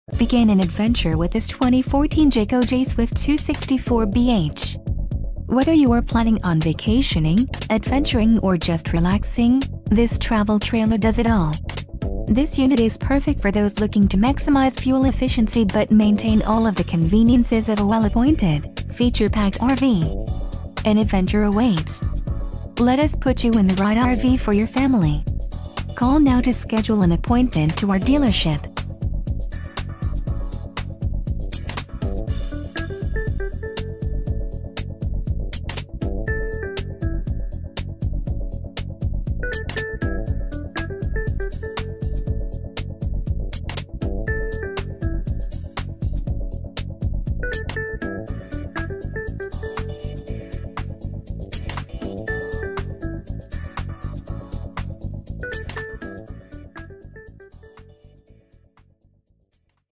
Begin an adventure with this 2014 Jayco J-Swift 264BH. Whether you are planning on vacationing, adventuring or just relaxing, this travel trailer does it all. This unit is perfect for those looking to maximize fuel efficiency but maintain all of the conveniences of a well-appointed, feature-packed RV. An adventure awaits. Let us put you in the right RV for your family. Call now to schedule an appointment to our dealership.